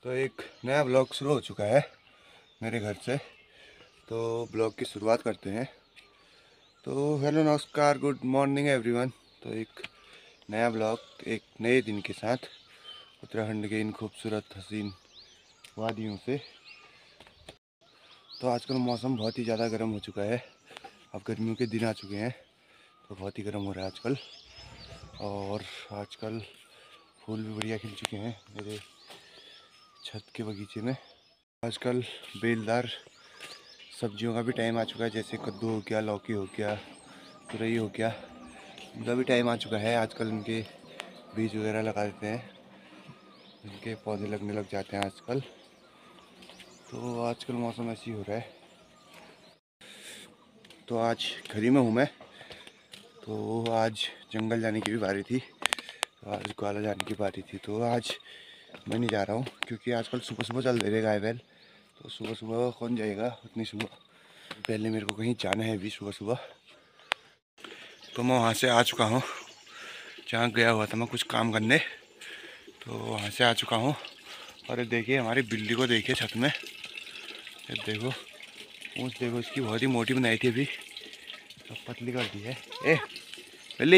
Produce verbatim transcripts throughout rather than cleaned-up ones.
तो एक नया ब्लॉग शुरू हो चुका है मेरे घर से, तो ब्लॉग की शुरुआत करते हैं। तो हेलो नमस्कार, गुड मॉर्निंग एवरीवन। तो एक नया ब्लॉग एक नए दिन के साथ उत्तराखंड के इन खूबसूरत हसीन वादियों से। तो आजकल मौसम बहुत ही ज़्यादा गर्म हो चुका है, अब गर्मियों के दिन आ चुके हैं तो बहुत ही गर्म हो रहा है आजकल। और आजकल फूल भी बढ़िया खिल चुके हैं मेरे छत के बगीचे में। आजकल बेलदार सब्जियों का भी टाइम आ चुका है, जैसे कद्दू हो गया, लौकी हो गया, तुरई हो गया, इनका भी टाइम आ चुका है। आजकल इनके बीज वगैरह लगा देते हैं, इनके पौधे लगने लग जाते हैं आजकल। तो आजकल मौसम ऐसे ही हो रहा है। तो आज घर ही में हूँ मैं, तो आज जंगल जाने की भी बारी थी, तो आज ग्वाला जाने की बारी थी। तो आज मैं नहीं जा रहा हूँ क्योंकि आजकल सुबह सुबह चल दे रहे गाय बैल, तो सुबह सुबह कौन जाएगा उतनी सुबह। पहले मेरे को कहीं जाना है भी सुबह सुबह। तो मैं वहाँ से आ चुका हूँ जहाँ गया हुआ था मैं कुछ काम करने, तो वहाँ से आ चुका हूँ। और ये देखिए हमारी बिल्ली को देखिए छत में, ये देखो पूंछ देखो इसकी, बहुत ही मोटी बनाई थी अभी अब पतली कर दी है। ए बिल्ली,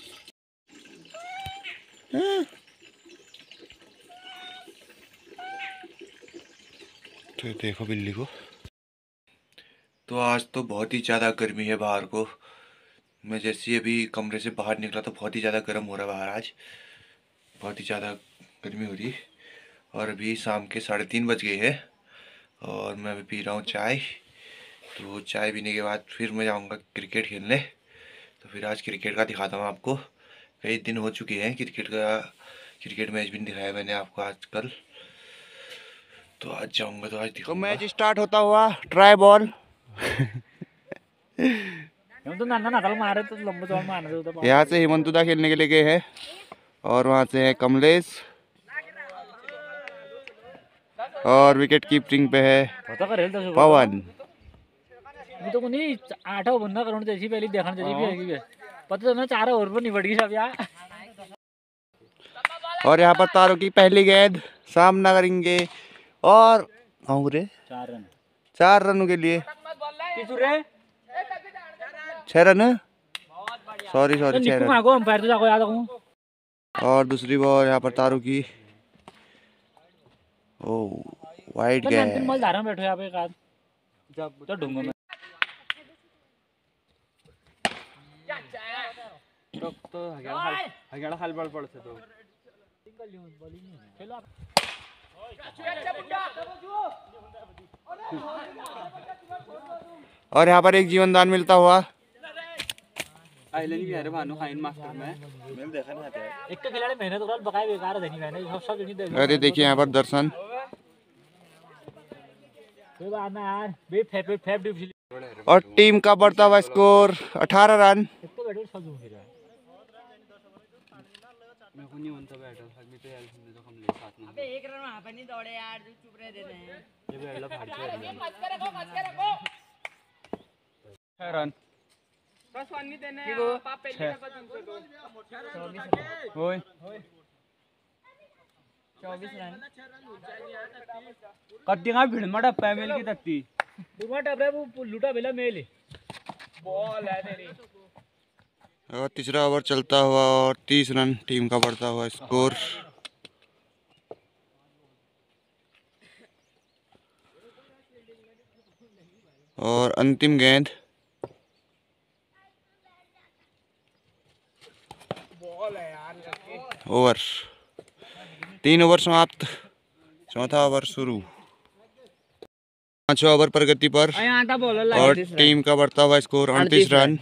तो ये देखो बिल्ली को। तो आज तो बहुत ही ज़्यादा गर्मी है बाहर को। मैं जैसे ही अभी कमरे से बाहर निकला तो बहुत ही ज़्यादा गर्म हो रहा है बाहर, आज बहुत ही ज़्यादा गर्मी हो रही है। और अभी शाम के साढ़े तीन बज गए हैं और मैं अभी पी रहा हूँ चाय। तो चाय पीने के बाद फिर मैं जाऊँगा क्रिकेट खेलने। तो फिर आज क्रिकेट का दिखाता हूँ आपको। कई दिन हो चुके हैं क्रिकेट का, क्रिकेट मैच भी नहीं दिखाया मैंने आपको आजकल। तो आज जाऊँगा तो आज दिखाऊंगा। तो मैच स्टार्ट होता हुआ ट्राई बॉल यहाँ से हिमंतुदा खेलने के लिए गए हैं और वहाँ से है कमलेश, और विकेट कीपिंग पे है पवन। तो कुनी आठों बंदा करोड़ जैसी पहले देखने जैसी भी है, पता तो ना चार ओवर पर निपट गई सब यार। और यहाँ पर तारों की पहली गेंद सामना करेंगे और रे चार रन चार रनों के लिए छह रन, सॉरी सॉरी छह रन। और दूसरी बॉल यहाँ पर तारों की, ओ वाइड गेंद। बैठो यहाँ पे एक जब तो ढूंढूंगा मैं तो तो हगेड़ा हगेड़ा खाल बॉल पड़ते तो खेलो आप। और यहाँ पर एक जीवन दान मिलता हुआ आइलैंड भी है भानु खाइन मास्टर में मैंने देखा नहीं आता एक तो खिलाड़ी मेहनत कर बकाए बेकार है नहीं मैंने सब सब नहीं देखा। अरे देखिए यहाँ पर दर्शन, कोई बात ना यार बे फेफ फेफ। और टीम का बढ़ता हुआ स्कोर अठारह रन। तो बैठो सब घूम रहा है मैं को नहीं बनता बैठो मैं तो यार सुनने तो हम ले साथ में। अबे एक रन वहां पे नहीं दौड़े यार, जो चुप रह देते हैं ये भी अगला फाड़ के मत के रखो मत के रखो छह रन बस वन नहीं देने पाप पहले का तुमको दो ओए चौबीस रन कद्दी का भिड़ मड़ा पैमेल की तत्ती दुमा टपरे वो लूटा बेला मेल बॉल है तेरी। और तीसरा ओवर चलता हुआ और तीस रन टीम का बढ़ता हुआ स्कोर। और अंतिम गेंद, ओवर तीन ओवर समाप्त, चौथा ओवर शुरू। पांचवा ओवर प्रगति पर और टीम का बढ़ता हुआ स्कोर अड़तीस रन।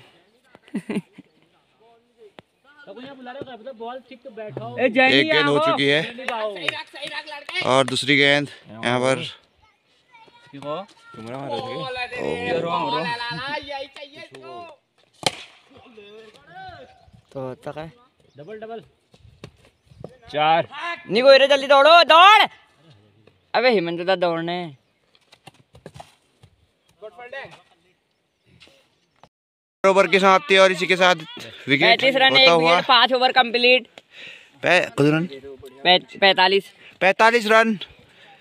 एक गेंद हो चुकी है और दूसरी गेंद यहाँ पर तो तक है डबल डबल चार नहीं कोई रे जल्दी दौड़ो दौड़। अबे हिमंत दा दौड़ने ओवर की समाप्ति और इसी के साथ विकेट होता हुआ पांच ओवर कंप्लीट रन पैतालीस पैतालीस रन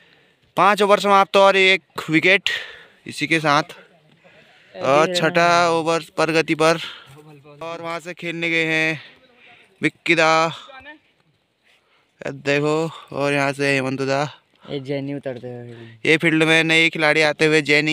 पाँच ओवर समाप्त और एक विकेट इसी के साथ। और छठा ओवर प्रगति पर। और वहां से खेलने गए हैं विक्कीदा, देखो। और यहाँ से हेमंतदा, ये जैनी उतरते हुए। ये फील्ड में नए खिलाड़ी आते हुए जैनी।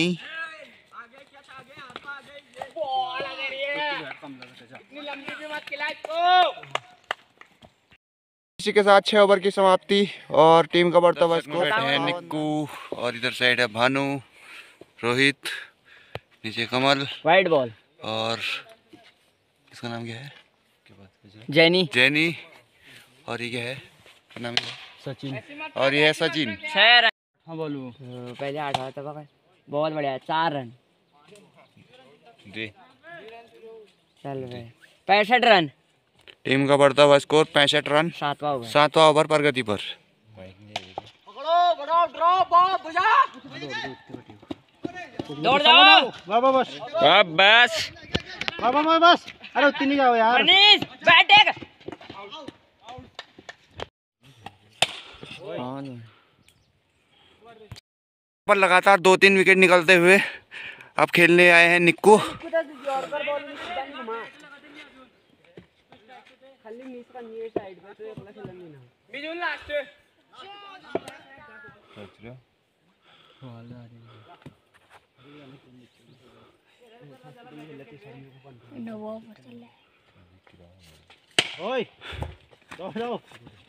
इसी के साथ छह ओवर की समाप्ति और टीम का बढ़ता हुआ स्कोर है निक्कू, और इधर साइड है भानु, रोहित, नीचे कमल, वाइट बॉल। और इसका नाम क्या है? जैनी। जैनी। और ये क्या है? क्या नाम है? सचिन। और ये है सचिन। छह रन। हाँ बोलूँ पहले आठ आया था, बहुत बढ़िया, चार रन जी। चल रहे पैंसठ रन। टीम का बढ़ता हुआ स्कोर पैंसठ रन। सातवां ओवर। सातवां ओवर प्रगति पर। दौड़ जाओ। बाबा बस बस बाबा बस, अरे उतनी नहीं जाओ यार। बैटिंग। पर लगातार दो तीन विकेट निकलते हुए अब खेलने आए हैं निक्कू। ओए दौड़ो।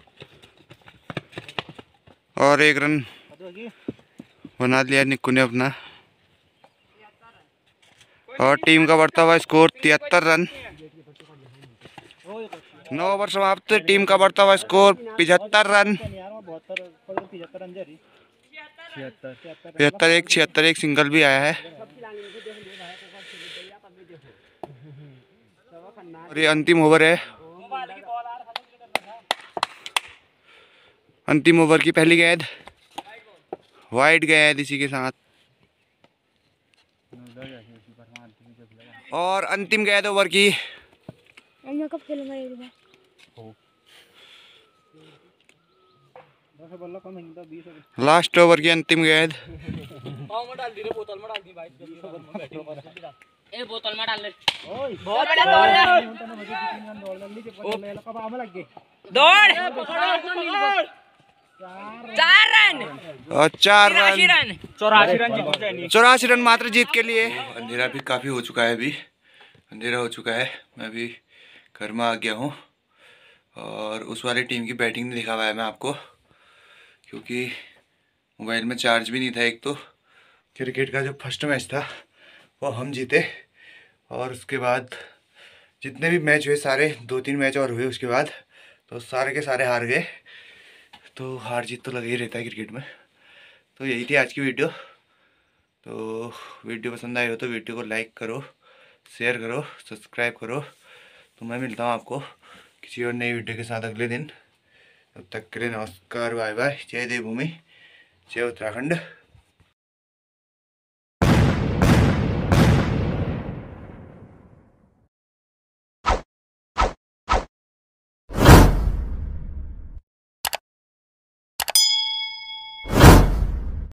और एक रन बना लिया निक्कू ने अपना। और टीम का बढ़ता हुआ स्कोर तिहत्तर रन। नौ ओवर समाप्त, टीम का बढ़ता हुआ स्कोर पिछहत्तर रन। पिछहत्तर एक छिहत्तर एक सिंगल भी आया है। और ये अंतिम ओवर है, अंतिम ओवर की पहली गेंद वाइड गेंद इसी के साथ। और अंतिम गेंद ओवर की। कब खेलूंगा एक बार? लास्ट ओवर की अंतिम गेंद। ए बोतल में डाल ले। बहुत बढ़िया दौड़। दौड़। चार रन। और चार रन। रन चौरासी रन चौरासी रन मात्र जीत के लिए। अंधेरा भी काफ़ी हो चुका है, अभी अंधेरा हो चुका है। मैं अभी घर में आ गया हूँ और उस वाली टीम की बैटिंग नहीं दिखा पाया मैं आपको, क्योंकि मोबाइल में चार्ज भी नहीं था। एक तो क्रिकेट का जो फर्स्ट मैच था वो हम जीते, और उसके बाद जितने भी मैच हुए सारे, दो तीन मैच और हुए उसके बाद, तो सारे के सारे हार गए। तो हार जीत तो लगा ही रहता है क्रिकेट में। तो यही थी आज की वीडियो। तो वीडियो पसंद आई हो तो वीडियो को लाइक करो, शेयर करो, सब्सक्राइब करो। तो मैं मिलता हूँ आपको किसी और नई वीडियो के साथ अगले दिन। तब तक के लिए नमस्कार, बाय बाय। जय देवभूमि, जय उत्तराखंड।